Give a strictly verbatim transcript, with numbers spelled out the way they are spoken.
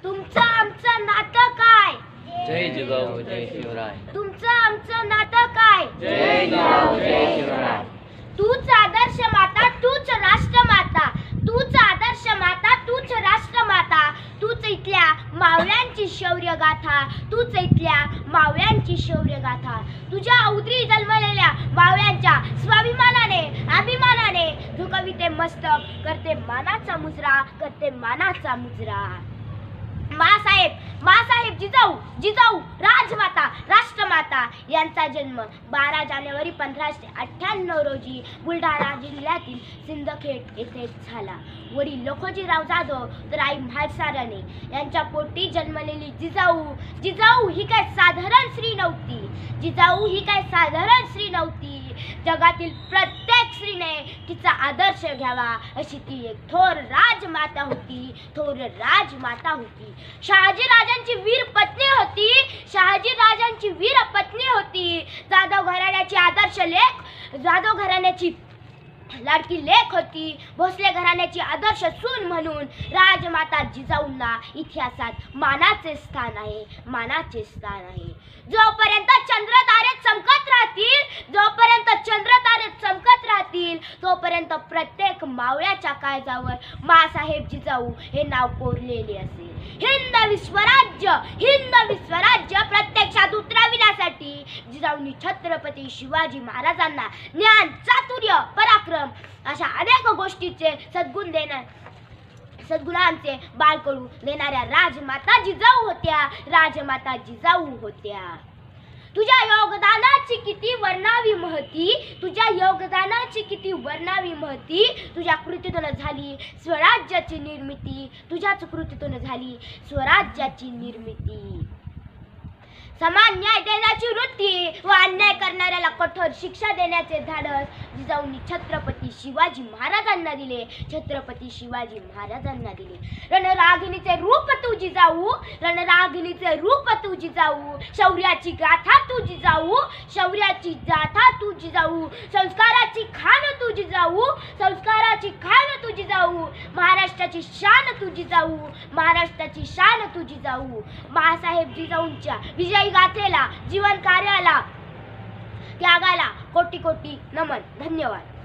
तुमचं आमचं नातं काय? जय जिजाऊ जय शिवराय. तुमचं आमचं नातं काय? जय जिजाऊ जय शिवराय. तूच आदर्श माता, तूच राष्ट्रमाता, तूच आदर्श माता, तूच राष्ट्रमाता, तूच इथल्या मावळ्यांची शौर्य गाथा, तूच इथल्या मावळ्यांची शौर्य गाथा. तुझ्या उदरी जन्मलेल्या मावळ्यांच्या स्वाभिमानाने अभिमानाने झुकविते मस्तक, करते मानाचा मुजरा, करते मानाचा मुजरा. मासाहेब मासाहेब जिजाऊ जिजाऊ राजमाता राष्ट्रमाता यांचा जन्म बारा जानेवारी पंधराशे अठ्ठ्याण्णव रोजी बुलढाणा जिल्ह्यातील सिंदखेड येथे झाला. वडील लखोजीराव जाधव तर आई म्हाळसा राणे यांच्या पोटी जन्मलेली जिजाऊ जिजाऊ ही काय साधारण स्त्री नव्हती. जिजाऊ ही काय साधारण स्त्री नव्हती. जगातील प्रत्येक स्त्रीने तिचा आदर्श घ्यावा अशी ती एक थोर राजमाता होती. थोर राजमाता होती. शहाजी राजांची वीर पत्नी होती. शहाजी राजांची वीर पत्नी होती. जाधव घराण्याची आदर्श लेख जाधव घराण्याची लाडकी लेख होती. भोसले घराण्याची आदर्श सून म्हणून राजमाता जिजाऊंना इतिहासात मानाचे स्थान आहे. मानाचे स्थान आहे. जोपर्यंत चंद्र तारे चमकत राहतील जोपर्यंत चंद्र तारे चमकत राहतील तोपर्यंत प्रत्येक मावळ्याच्या काळजावर मासाहेब जिजाऊ हे नाव कोरलेले असेल. हिंदवी स्वराज्य हिंदवी स्वराज्य प्रत्यक्षात उतरविण्यासाठी जिजाऊंनी छत्रपती शिवाजी महाराजांना ज्ञान चातुर्य पराक्रम अशा अनेक गोष्टीचे सद्गुण देणार सद्गुणांचे बाळकडू देणाऱ्या राजमाता जिजाऊ होत्या. राजमाता जिजाऊ होत्या. तुझ्या योगदानाची किती वर्णावी महती तुझ्या योगदानाची किती वर्णावी महती तुझ्या कृतीतून झाली स्वराज्याची निर्मिती. तुझ्याच कृतीतून झाली स्वराज्याची निर्मिती. समान न्याय देण्याची वृत्ती व अन्याय करणाऱ्याला कठोर शिक्षा देण्याचे धाडस जिजाऊंनी छत्रपती शिवाजी महाराजांना दिले. छत्रपती शिवाजी महाराजांना दिले. रणरागिणीचे रूप तू जिजाऊ रणरागिणीचे रूप तू जिजाऊ. शौर्याची गाथा तू जिजाऊ शौर्याची गाथा तू जिजाऊ. संस्काराची खाण तू जिजाऊ संस्काराची खाण तू जिजाऊ. महाराष्ट्राची शान तू जिजाऊ महाराष्ट्राची शान तू जिजाऊ. मासाहेब जिजाऊंच्या विजय गाथेला जीवन कार्याला त्यागाला कोटी कोटी नमन. धन्यवाद.